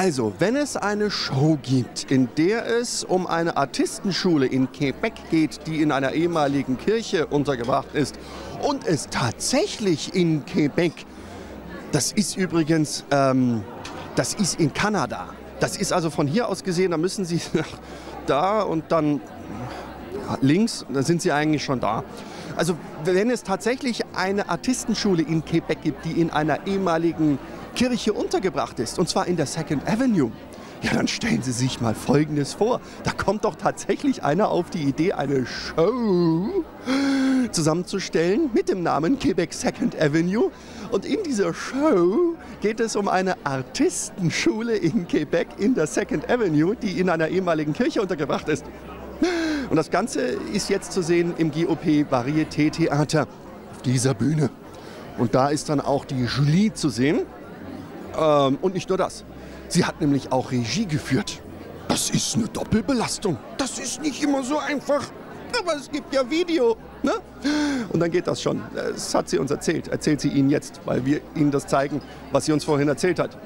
Also, wenn es eine Show gibt, in der es um eine Artistenschule in Quebec geht, die in einer ehemaligen Kirche untergebracht ist und es tatsächlich in Quebec, das ist übrigens, das ist in Kanada. Das ist also von hier aus gesehen, da müssen Sie nach da und dann links, dann sind Sie eigentlich schon da. Also, wenn es tatsächlich eine Artistenschule in Quebec gibt, die in einer ehemaligen Kirche untergebracht ist, und zwar in der Second Avenue, ja, dann stellen Sie sich mal Folgendes vor. Da kommt doch tatsächlich einer auf die Idee, eine Show zusammenzustellen mit dem Namen Quebec Second Avenue. Und in dieser Show geht es um eine Artistenschule in Quebec in der Second Avenue, die in einer ehemaligen Kirche untergebracht ist. Und das Ganze ist jetzt zu sehen im GOP Varieté Theater auf dieser Bühne. Und da ist dann auch die Julie zu sehen. Und nicht nur das. Sie hat nämlich auch Regie geführt. Das ist eine Doppelbelastung. Das ist nicht immer so einfach. Aber es gibt ja Video. Ne? Und dann geht das schon. Das hat sie uns erzählt. Erzählt sie Ihnen jetzt, weil wir Ihnen das zeigen, was sie uns vorhin erzählt hat.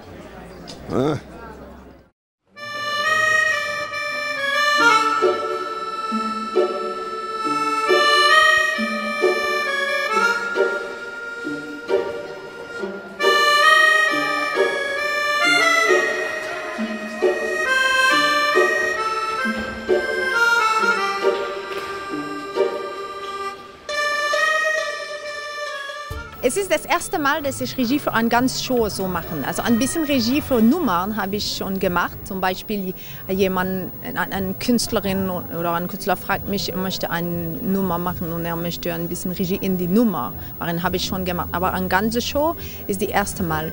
Es ist das erste Mal, dass ich Regie für eine ganze Show so mache. Also ein bisschen Regie für Nummern habe ich schon gemacht. Zum Beispiel eine Künstlerin oder ein Künstler fragt mich, er möchte eine Nummer machen und er möchte ein bisschen Regie in die Nummer. Darin habe ich schon gemacht. Aber eine ganze Show ist das erste Mal.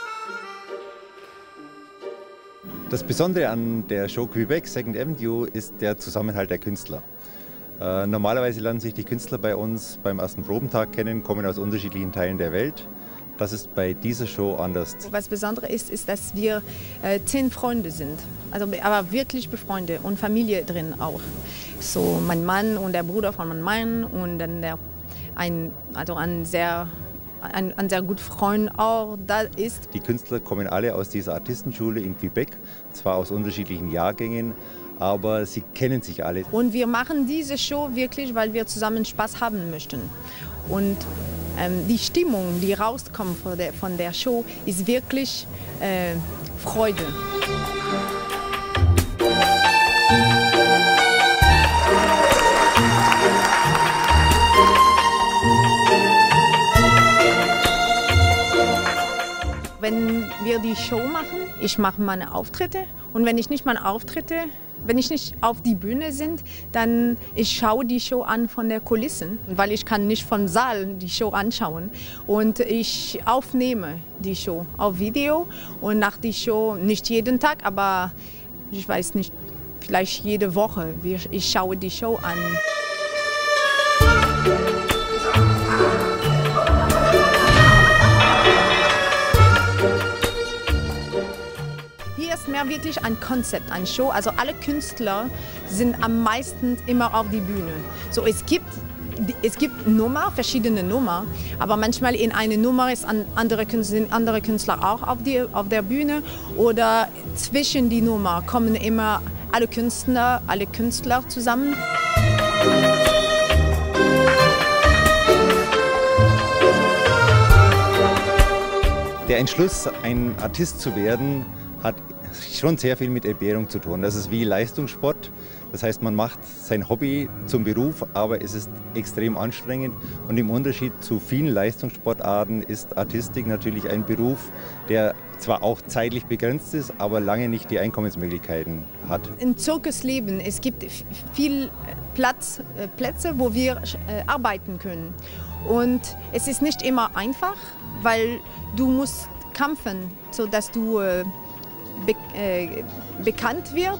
Das Besondere an der Show Quebec Second Avenue ist der Zusammenhalt der Künstler. Normalerweise lernen sich die Künstler bei uns beim ersten Probentag kennen, kommen aus unterschiedlichen Teilen der Welt. Das ist bei dieser Show anders. Was Besonderes ist, dass wir 10 Freunde sind, also, aber wirklich befreundet und Familie drin auch. So mein Mann und der Bruder von meinem Mann und dann ein sehr guter Freund auch da ist. Die Künstler kommen alle aus dieser Artistenschule in Quebec, zwar aus unterschiedlichen Jahrgängen, aber sie kennen sich alle. Und wir machen diese Show wirklich, weil wir zusammen Spaß haben möchten. Und die Stimmung, die rauskommt von der Show, ist wirklich Freude. Wenn wir die Show machen, ich mache meine Auftritte und wenn ich nicht auf die Bühne bin, dann ich schaue die Show an von der Kulissen, weil ich kann nicht vom Saal die Show anschauen und ich aufnehme die Show auf Video und nach die Show nicht jeden Tag, aber ich weiß nicht, vielleicht jede Woche, ich schaue die Show an. Hier ist mehr wirklich ein Konzept, eine Show. Also alle Künstler sind am meisten immer auf die Bühne. So, es gibt verschiedene Nummern, aber manchmal in einer Nummer sind andere Künstler auch auf der Bühne oder zwischen die Nummer kommen immer alle Künstler zusammen. Der Entschluss, ein Artist zu werden, hat schon sehr viel mit Entbehrung zu tun. Das ist wie Leistungssport. Das heißt, man macht sein Hobby zum Beruf, aber es ist extrem anstrengend. Und im Unterschied zu vielen Leistungssportarten ist Artistik natürlich ein Beruf, der zwar auch zeitlich begrenzt ist, aber lange nicht die Einkommensmöglichkeiten hat. Im Zirkusleben, es gibt viel Plätze, wo wir arbeiten können. Und es ist nicht immer einfach, weil du musst kämpfen, sodass du bekannt wird.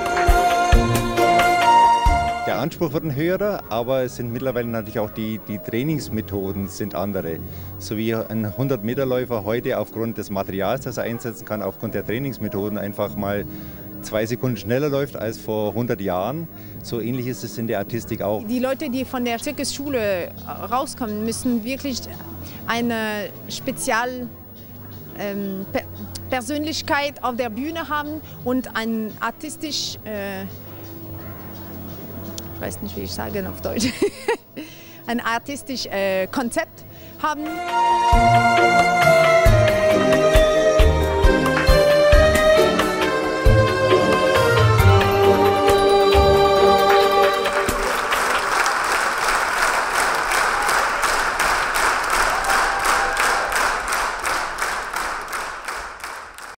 Der Anspruch wird ein höherer, aber es sind mittlerweile natürlich auch die Trainingsmethoden sind andere. So wie ein 100-Meter-Läufer heute aufgrund des Materials, das er einsetzen kann, aufgrund der Trainingsmethoden einfach mal 2 Sekunden schneller läuft als vor 100 Jahren. So ähnlich ist es in der Artistik auch. Die Leute, die von der Zirkusschule rauskommen, müssen wirklich eine Persönlichkeit auf der Bühne haben und ein artistisch, ich weiß nicht, wie ich sage auf Deutsch, ein artistisches Konzept haben.